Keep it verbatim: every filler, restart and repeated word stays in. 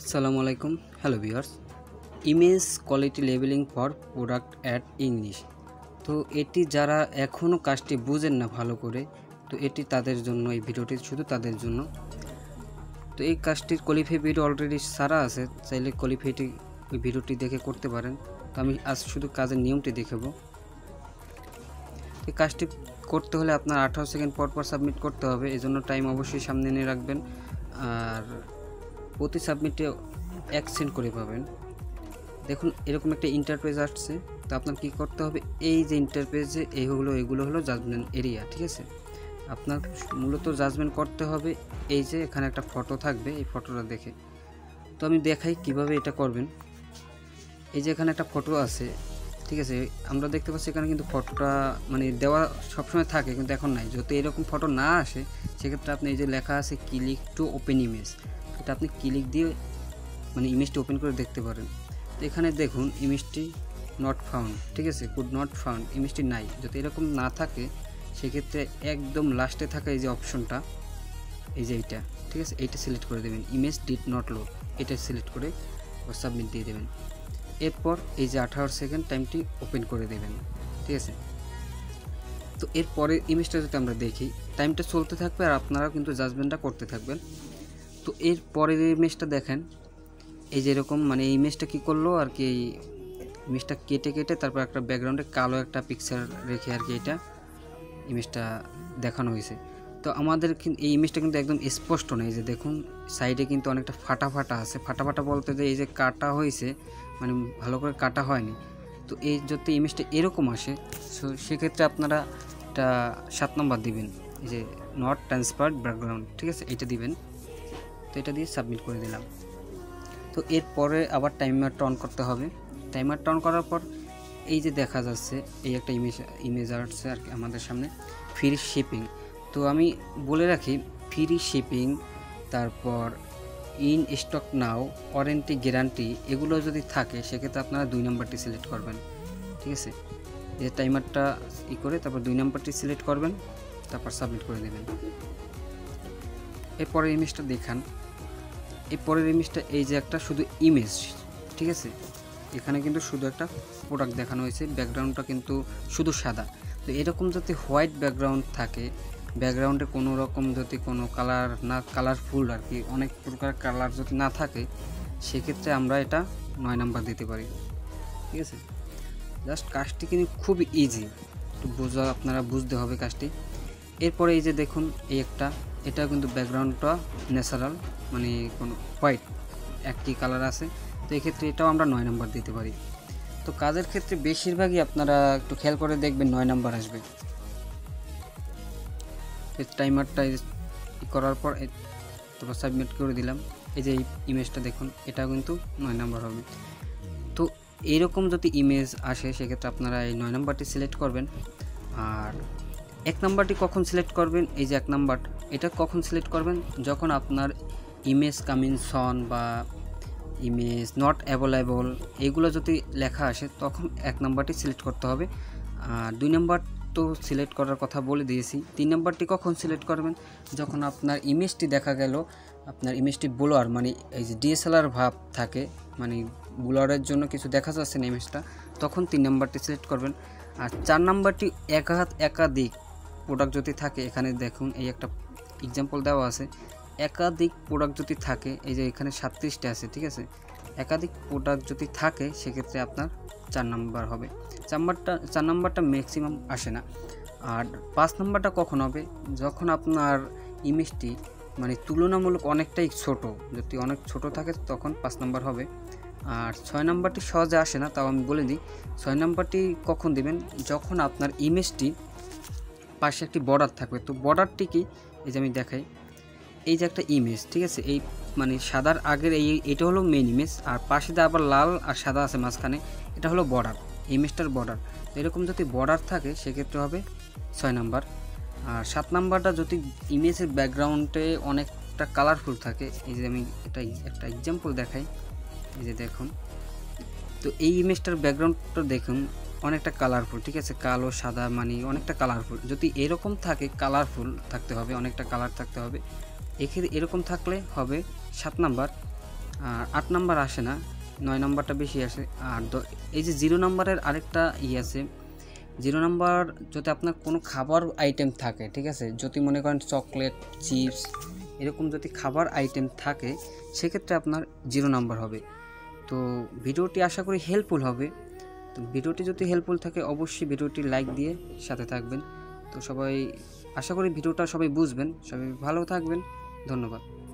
আসসালামু আলাইকুম। Hello viewers, image quality labelling for product at English. তো এটি যারা এখনও কাজটি বুঝেন না ভালো করে, তো এটি তাদের জন্য, এই ভিডিওটি শুধু তাদের জন্য। তো এই কাজটির কোয়ালিফাই ভিডিও অলরেডি সারা আছে, চাইলে কোয়ালিফাইটি ওই ভিডিওটি দেখে করতে পারেন। তো আমি আজ শুধু কাজের নিয়মটি দেখাবো। এই কাজটি করতে হলে আপনার আঠারো সেকেন্ড পর পর সাবমিট করতে হবে, এই জন্য টাইম অবশ্যই সামনে নিয়ে রাখবেন। আর প্রতি সাবমিটে এক সেন্ট করে পাবেন। দেখুন এরকম একটা ইন্টারপেজ আসছে। তো আপনার কি করতে হবে, এই যে ইন্টারপেজে এইগুলো এগুলো হলো জাজমেন্ট এরিয়া, ঠিক আছে। আপনার মূলত জাজমেন্ট করতে হবে। এই যে এখানে একটা ফটো থাকবে, এই ফটোটা দেখে। তো আমি দেখাই কিভাবে এটা করবেন। এই যে এখানে একটা ফটো আছে, ঠিক আছে, আমরা দেখতে পাচ্ছি এখানে কিন্তু ফটোটা মানে দেওয়া সবসময় থাকে, কিন্তু এখন নাই। যদি এরকম ফটো না আসে সেক্ষেত্রে আপনি এই যে লেখা আছে ক্লিক টু ওপেন ইমেজ, এটা আপনি ক্লিক দিয়ে মানে ইমেজটি ওপেন করে দেখতে পারেন। তো এখানে দেখুন ইমেজটি নট ফাউন্ড, ঠিক আছে, কুড নট ফাউন্ড, ইমেজটি নাই। যদি এরকম না থাকে সেক্ষেত্রে একদম লাস্টে থাকা এই যে অপশনটা, এই যে এইটা, ঠিক আছে, এইটা সিলেক্ট করে দেবেন, ইমেজ ডিড নট লোড, এটা সিলেক্ট করে সাবমিট দিয়ে দেবেন। এরপর এই যে আঠারো সেকেন্ড টাইমটি ওপেন করে দেবেন, ঠিক আছে। তো এরপরে ইমেজটা যদি আমরা দেখি, টাইমটা চলতে থাকবে আর আপনারাও কিন্তু জাজমেন্টটা করতে থাকবেন। তো এর পরের ইমেজটা দেখেন, এই যে এরকম মানে এই ইমেজটা কী করলো আর কি, এই ইমেজটা কেটে কেটে তারপর একটা ব্যাকগ্রাউন্ডে কালো একটা পিকচার রেখে আর কি এটা ইমেজটা দেখানো হয়েছে। তো আমাদের এই ইমেজটা কিন্তু একদম স্পষ্ট নেই, যে দেখুন সাইডে কিন্তু অনেকটা ফাটা ফাটা আছে। ফাটা ফাটা বলতে যে এই যে কাটা হয়েছে, মানে ভালো করে কাটা হয়নি। তো এই যদি ইমেজটা এরকম আসে, সো সেক্ষেত্রে আপনারা এটা সাত নম্বর দিবেন, এই যে নট ট্রান্সফার্ড ব্যাকগ্রাউন্ড, ঠিক আছে, এটা দিবেন। তো এটা দিয়ে সাবমিট করে দিলাম। তো এরপরে আবার টাইমারটা অন করতে হবে। টাইমারটা অন করার পর এই যে দেখা যাচ্ছে এই একটা ইমেজ ইমেজ আসছে আর কি আমাদের সামনে, ফ্রি শিপিং। তো আমি বলে রাখি, ফ্রি শিপিং, তারপর in stock now, warranty guarantee, এগুলো যদি থাকে সেক্ষেত্রে আপনারা দুই নম্বরটি সিলেক্ট করবেন, ঠিক আছে। এই টাইমারটা ই করে তারপর দুই নম্বরটি সিলেক্ট করবেন, তারপর সাবমিট করে দেবেন। এরপরে ইমেজটা দেখান। এই পরের ইমেজটা এই যে একটা শুধু ইমেজ, ঠিক আছে, এখানে কিন্তু শুধু একটা প্রোডাক্ট দেখানো হয়েছে, ব্যাকগ্রাউন্ডটা কিন্তু শুধু সাদা। তো এরকম যদি হোয়াইট ব্যাকগ্রাউন্ড থাকে, ব্যাকগ্রাউন্ডে কোনো রকম যদি কোনো কালার না, কালারফুল আর কি, অনেক প্রকার কালার যদি না থাকে সেক্ষেত্রে আমরা এটা নয় নাম্বার দিতে পারি, ঠিক আছে। জাস্ট কাজটি কিন্তু খুব ইজি, একটু বোঝা আপনারা বুঝতে হবে কাজটি। এরপরে এই যে দেখুন এই একটা, এটা কিন্তু ব্যাকগ্রাউন্ডটা ন্যাচারাল, মানে কোনো হোয়াইট একটি কালার আছে। তো এক্ষেত্রে এটাও আমরা নয় নাম্বার দিতে পারি। তো কাজের ক্ষেত্রে বেশিরভাগই আপনারা একটু খেয়াল করে দেখবেন নয় নাম্বার আসবে। টাইমারটা করার পর তারপর সাবমিট করে দিলাম। এই যে ইমেজটা দেখুন, এটা কিন্তু নয় নাম্বার হবে। তো এইরকম যদি ইমেজ আসে সেক্ষেত্রে আপনারা এই নয় নাম্বারটি সিলেক্ট করবেন। আর এক নাম্বারটি কখন সিলেক্ট করবেন, এই যে এক নাম্বার, এটা কখন সিলেক্ট করবেন, যখন আপনার ইমেজ কামিং সন বা ইমেজ নট অ্যাভেলেবল এগুলো যদি লেখা আসে তখন এক নাম্বারটি সিলেক্ট করতে হবে। আর দুই নাম্বার তো সিলেক্ট করার কথা বলে দিয়েছি। তিন নাম্বারটি কখন সিলেক্ট করবেন, যখন আপনার ইমেজটি দেখা গেল আপনার ইমেজটি ব্লার, মানে এই যে ডিএসএলআর ভাব থাকে, মানে ব্লারের জন্য কিছু দেখা যাচ্ছে না ইমেজটা, তখন তিন নাম্বারটি সিলেক্ট করবেন। আর চার নাম্বারটি একাধিক একাধিক প্রোডাক্ট যদি থাকে, এখানে দেখুন এই একটা এক্সাম্পল দেওয়া আছে, একাধিক প্রোডাক্ট যদি থাকে, এই যে এখানে সাতত্রিশটা আছে, ঠিক আছে, একাধিক প্রোডাক্ট যদি থাকে সেক্ষেত্রে আপনার চার নাম্বার হবে। চার নাম্বারটা চার নাম্বারটা ম্যাক্সিমাম আসে না। আর পাঁচ নাম্বারটা কখন হবে, যখন আপনার ইমেজটি মানে তুলনামূলক অনেকটাই ছোট, যদি অনেক ছোট থাকে তখন পাঁচ নাম্বার হবে। আর ছয় নাম্বারটি সহজে আসে না, তাও আমি বলে দিই। ছয় নাম্বারটি কখন দিবেন, যখন আপনার ইমেজটি পাশে একটি বর্ডার থাকবে। তো বর্ডারটি কি, এই যে আমি দেখাই, এই যে একটা ইমেজ, ঠিক আছে, এই মানে সাদার আগের এই এটা হলো মেন ইমেজ, আর পাশে দিয়ে আবার লাল আর সাদা আছে মাঝখানে, এটা হলো বর্ডার, ইমেজটার বর্ডার। এরকম যদি বর্ডার থাকে সেক্ষেত্রে হবে ছয় নাম্বার। আর সাত নাম্বারটা যদি ইমেজের ব্যাকগ্রাউন্ডে অনেকটা কালারফুল থাকে, এই যে আমি এটা একটা এক্সাম্পল দেখাই, এই যে দেখুন, তো এই ইমেজটার ব্যাকগ্রাউন্ডটা দেখুন অনেকটা কালারফুল, ঠিক আছে, কালো সাদা মানে অনেকটা কালারফুল। যদি এরকম থাকে, কালারফুল থাকতে হবে, অনেকটা কালার থাকতে হবে, এক্ষেত্রে এরকম থাকলে হবে সাত নাম্বার। আর আট নাম্বার আসে না, নয় নাম্বারটা বেশি আসে। আর এই যে জিরো নাম্বারের আরেকটা ই আছে, জিরো নাম্বার যদি আপনার কোনো খাবার আইটেম থাকে, ঠিক আছে, যদি মনে করেন চকলেট, চিপস এরকম যদি খাবার আইটেম থাকে, সেক্ষেত্রে আপনার জিরো নাম্বার হবে। তো ভিডিওটি আশা করি হেল্পফুল হবে। তো ভিডিওটি যদি হেল্পফুল থাকে অবশ্যই ভিডিওটি লাইক দিয়ে সাথে থাকবেন। তো সবাই আশা করি ভিডিওটা সবাই বুঝবেন। সবাই ভালো থাকবেন, ধন্যবাদ।